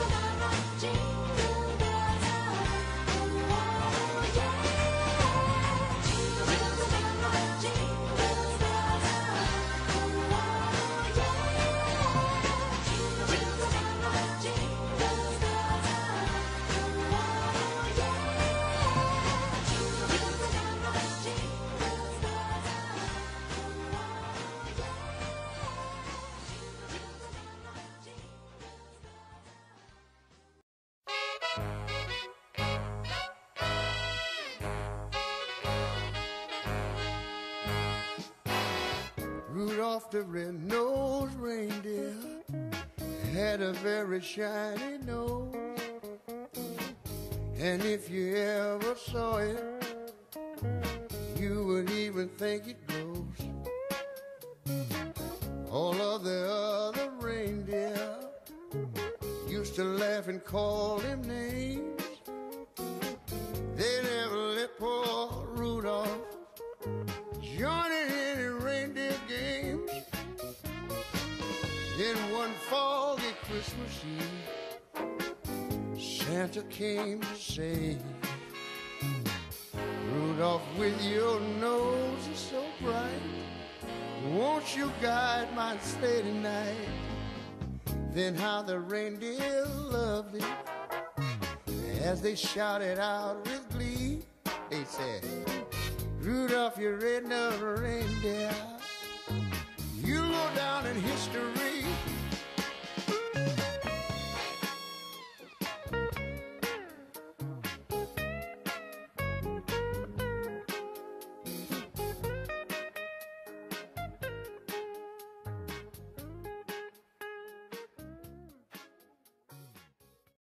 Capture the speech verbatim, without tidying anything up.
Rudolph the red-nosed reindeer had a very shiny nose, and if you ever saw it, you would even think it glows. All of the other reindeer used to laugh and call him names. They never let poor Rudolph join in any reindeer games. Then one foggy Christmas Eve, Santa came to say, Rudolph, with your nose is so bright, won't you guide my sleigh tonight? Then how the reindeer loved it as they shouted out with glee. They said, Rudolph, you red-nosed reindeer, you'll go down in history